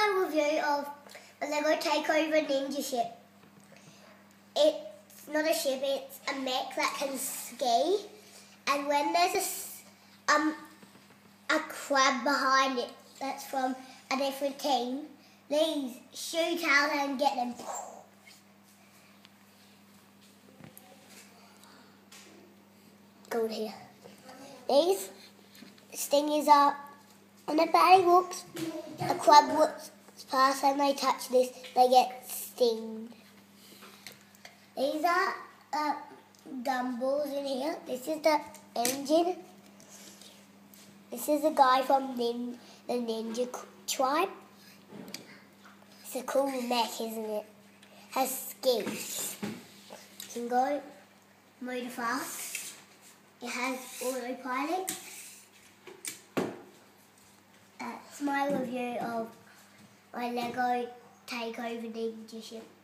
my review of a Lego Takeover Ninja ship. It's not a ship, it's a mech that can ski. And when there's a crab behind it that's from a different team, these shoot out and get them. Go here. These stingers are, when a baddie walks, a crab walks past and they touch this, they get stinged. These are gumballs in here. This is the engine. This is a guy from the ninja tribe. It's a cool mech, isn't it? Has skis. Can go motor fast. It has autopilot. That's my review of my Lego Takeover Ninja ship.